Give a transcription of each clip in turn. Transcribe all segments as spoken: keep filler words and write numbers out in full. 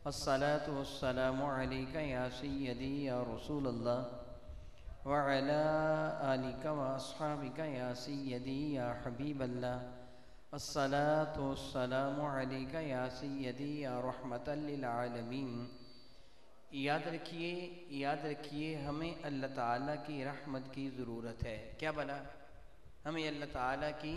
الصلاة والسلام عليك يا سيدي يا رسول الله وعلى آلك وأصحابك يا سيدي يا حبيب الله الصلاة والسلام عليك يا سيدي يا رحمة للعالمين۔ یاد رکھیے یاد رکھیے ہمیں اللہ تعالیٰ کی رحمت کی ضرورت ہے۔ کیا بلا؟ ہمیں اللہ تعالیٰ کی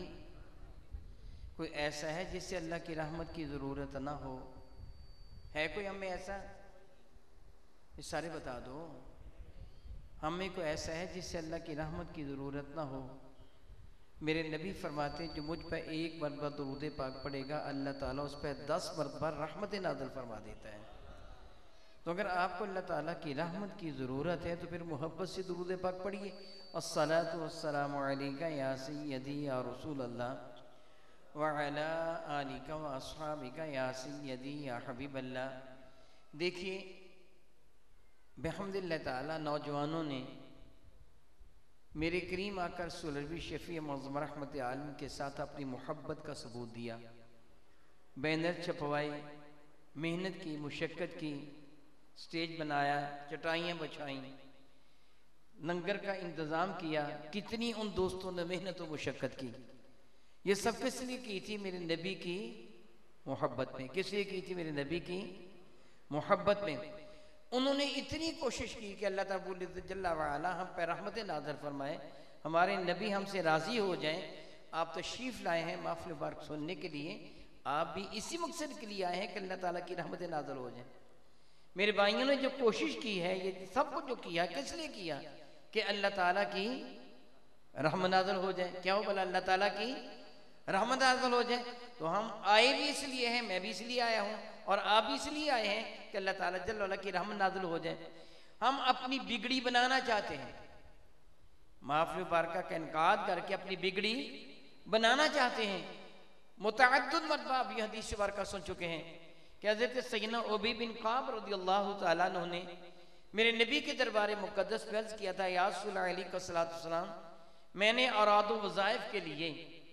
کوئی ایسا ہے جس سے اللہ کی رحمت کی ضرورت نہ ہو؟ ہے کوئی ہمیں ایسا؟ یہ سارے بتا دو، ہمیں کوئی ایسا ہے جس سے اللہ کی رحمت کی ضرورت نہ ہو؟ میرے نبی فرماتے ہیں جو مجھ پہ ایک مرتبہ درود پاک پڑے گا اللہ تعالیٰ اس پہ دس مرتبہ رحمت نازل فرما دیتا ہے۔ تو اگر آپ کو اللہ تعالیٰ کی رحمت کی ضرورت ہے تو پھر محبت سے درود پاک پڑھیے، الصلاۃ والسلام علیک یا سیدی یا رسول اللہ وعلی آلک واصحابک یا سیدی یا حبیب اللہ۔ دیکھیے بحمد اللہ تعالیٰ نوجوانوں نے میرے کریم آقا رسول اللہ شفیع معظم رحمت عالم کے ساتھ اپنی محبت کا ثبوت دیا، بینر چھپوائے، محنت کی، مشقت کی، سٹیج بنایا، چٹائیاں بچھائیں، لنگر کا انتظام کیا، کتنی ان دوستوں نے محنت و مشقت کی۔ یہ سب کس لیے کی تھی؟ میرے نبی کی محبت میں۔ کس لیے کی تھی؟ میرے نبی کی محبت میں۔ انہوں نے اتنی کوشش کی کہ اللہ تعالیٰ جل وعلا ہم پہ رحمت نازل فرمائے، ہمارے نبی ہم سے راضی ہو جائیں۔ آپ تشریف لائے ہیں محفل مبارک سننے کے لیے، آپ بھی اسی مقصد کے لیے آئے ہیں کہ اللہ تعالیٰ کی رحمت نازل ہو جائیں۔ میرے بھائیوں نے جو کوشش کی ہے، یہ سب کچھ جو کیا کس لیے کیا؟ کہ اللہ تعالیٰ کی رحمت نازل ہو جائے۔ کیا ہو بلا؟ اللہ تعالیٰ کی رحمت نازل ہو جائے۔ تو ہم آئے بھی اس لیے ہیں، میں بھی اس لیے آیا ہوں اور آپ بھی اس لیے آئے ہیں کہ اللہ تعالیٰ جل وعلا کی رحمت نازل ہو جائے۔ ہم اپنی بگڑی بنانا چاہتے ہیں، محفل مبارکہ کا انعقاد کر کے اپنی بگڑی بنانا چاہتے ہیں۔ متعدد مرتبہ اب یہ حدیث مبارکہ سن چکے ہیں کہ حضرت سیدنا ابی بن کعب رضی اللہ تعالیٰ عنہ نے میرے نبی کے دربار مقدس میں عرض کیا تھا، یا رسول اللہ علیہ السلام میں نے اوراد و وظائف کے لیے،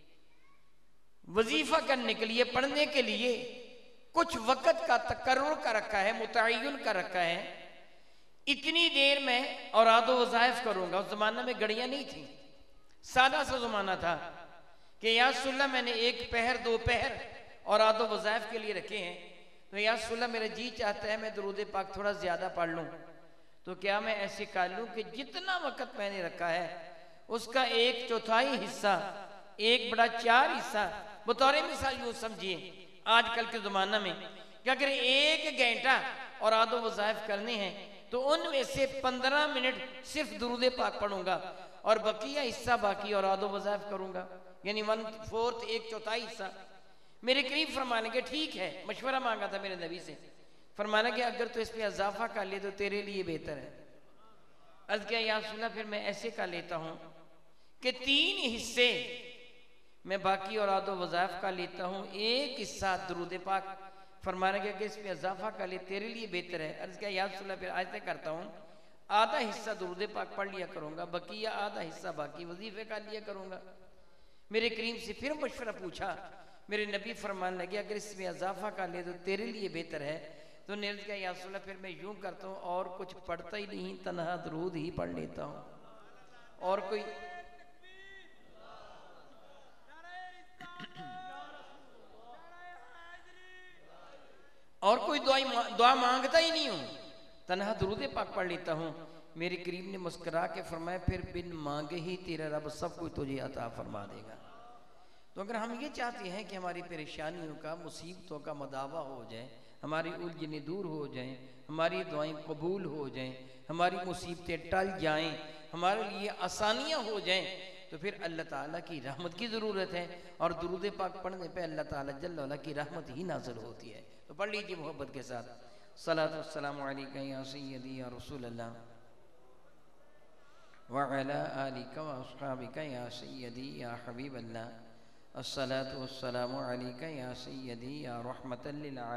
وظیفہ کرنے کے لیے، پڑھنے کے لیے کچھ وقت کا تقرر کا رکھا ہے، متعین کا رکھا ہے، اتنی دیر میں اوراد و وظائف کروں گا۔ اس زمانہ میں گھڑیاں نہیں تھیں، سادہ سا زمانہ تھا کہ یا رسول اللہ میں نے ایک پہر دو پہر اوراد و وظائف کے لیے رکھے ہیں، تو یا رسول اللہ میرا جی چاہتا ہے میں درود پاک تھوڑا زیادہ پڑھ لوں، تو کیا میں ایسے کر لوں کہ جتنا وقت میں نے رکھا ہے اس کا ایک چوتھائی حصہ، ایک بڑا چار حصہ، بطور مثال یوں سمجھیے آج کل کے زمانہ میں کہ اگر ایک گھنٹہ اوراد و وظائف کرنے ہیں تو ان میں سے پندرہ منٹ صرف درود پاک پڑھوں گا اور بقیہ حصہ باقی اوراد و وظائف کروں گا، یعنی ون فورتھ، ایک چوتھائی حصہ۔ میرے قریب فرمانے کے ٹھیک ہے، مشورہ مانگا تھا میرے نبی سے، فرمانا کہ اگر تو اس پہ اضافہ کر لے تو تیرے لیے بہتر ہے۔ عرض کیا یا رسول اللہ پھر میں ایسے کر لیتا ہوں کہ تین حصے میں باقی اوراد و وظائف کا لیتا ہوں، ایک حصہ درود پاک۔ فرمانا کہ اگر اس پہ اضافہ کر لے تیرے لیے بہتر ہے۔ عرض کیا یا رسول اللہ پھر آج تک کرتا ہوں، آدھا حصہ درود پاک پڑھ لیا کروں گا، بقیہ آدھا حصہ باقی وظیفے کا لیا کروں گا۔ میرے کریم سے پھر مشورہ پوچھا، میرے نبی فرمان لگے اگر اس میں اضافہ کر لے تو تیرے لیے بہتر ہے۔ تو نے عرض کیا یا رسول اللہ پھر میں یوں کرتا ہوں اور کچھ پڑھتا ہی نہیں، تنہا درود ہی پڑھ لیتا ہوں، اور کوئی اور کوئی دعا مانگتا ہی نہیں ہوں، تنہا درود پاک پڑھ لیتا ہوں۔ میرے کریم نے مسکرا کے فرمایا پھر بن مانگے ہی تیرا رب سب کچھ تجھے عطا فرما دے گا۔ تو اگر ہم یہ چاہتے ہیں کہ ہماری پریشانیوں کا، مصیبتوں کا مداوع ہو جائے، ہماری الجھنیں دور ہو جائیں، ہماری دعائیں قبول ہو جائیں، ہماری مصیبتیں ٹل جائیں، ہمارے لیے آسانیاں ہو جائیں، تو پھر اللہ تعالیٰ کی رحمت کی ضرورت ہے، اور درود پاک پڑھنے پہ اللہ تعالیٰ جل وعلا کی رحمت ہی نازل ہوتی ہے۔ تو پڑھ لیجیے محبت کے ساتھ، صلاۃ والسلام علیک یا سیدی یا رسول اللہ وعلی آلک واصحابک یا سیدی یا حبیب اللہ، الصلاۃ والسلام علیک یا سیدی یا رحمت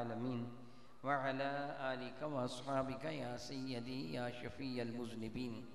للعالمین وعلی آلک واصحابک یا سیدی یا شفیع المذنبین۔